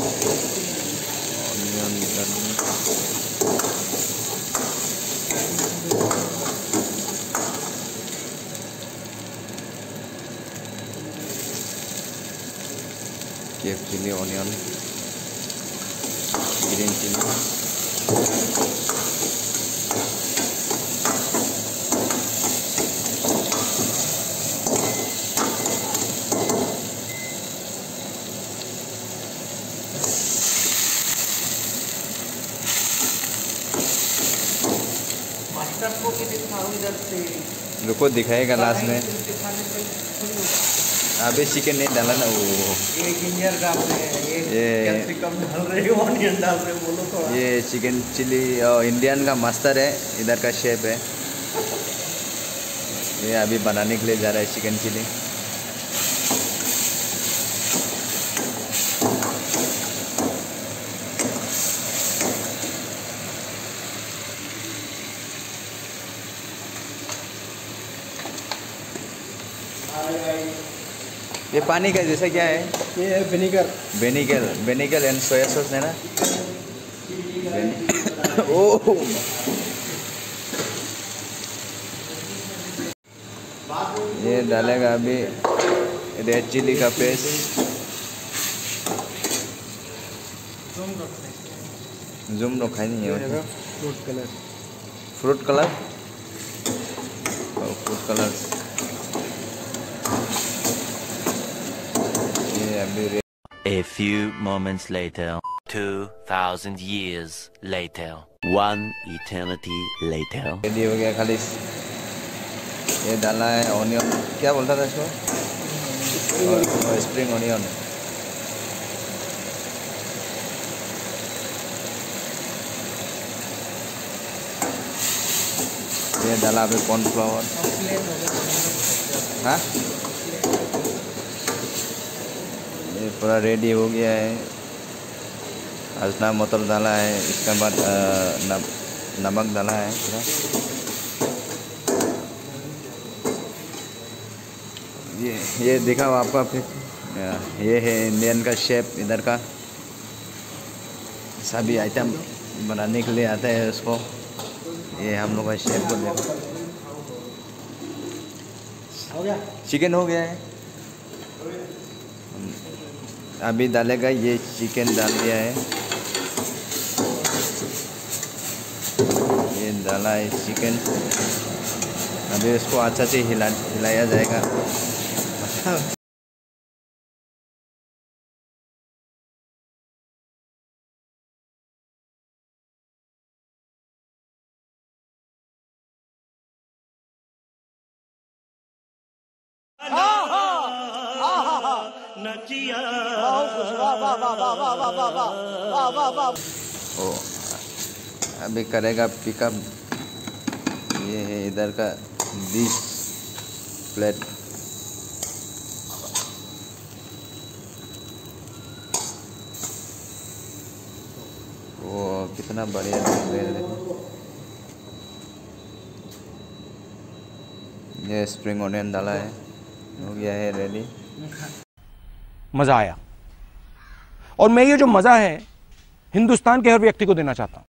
Onion केफ chili, onion, green chili, को भी दिखाओ इधर से। रुको दिखाएगा लास्ट में। अभी चिकन नहीं डाला ना वो। ये जिंजर डाल रहे हैं, ये कैप्सिकम डाल रहे हो, ऑनियन डाल रहे हो, बोलो थोड़ा। ये चिकन चिली इंडियन का मास्टर है, इधर का शेफ है। ये अभी बनाने के लिए जा रहा है चिकन चिली। ये पानी का जैसा क्या है? ये है vinegar. Vinegar and soya sauce है ना। ओह ये डालेगा अभी रेड चिली का पेस्ट। जूम लो खाई नहीं है। फ्रूट कलर ये अभी। A few moments later, 2000 years later, one eternity later. Ready हो गया खाली। ये डालना है ऑनियन, क्या बोलता था इसको? Spring onion. ये डाला अभी कॉर्नफ्लावर। हाँ ये पूरा रेडी हो गया है। अजना मोतर डाला है, इसके बाद नमक डाला है पूरा। ये दिखाओ आपका फिर। ये है इंडियन का शेफ इधर का, सभी आइटम बनाने के लिए आता है उसको। ये हम लोग का शेफ को देखो। हो गया चिकन हो गया है। अभी डालेगा, ये चिकन डाल दिया है। ये डाला है चिकन। अभी इसको अच्छा से हिलाया जाएगा। ओ अभी करेगा पिकअप। ये है इधर का डिश प्लेट। वो कितना बढ़िया दिख रहा है। ये स्प्रिंग ऑनियन डाला है, हो गया है रेडी। मजा आया, और मैं ये जो मजा है हिंदुस्तान के हर व्यक्ति को देना चाहता हूं।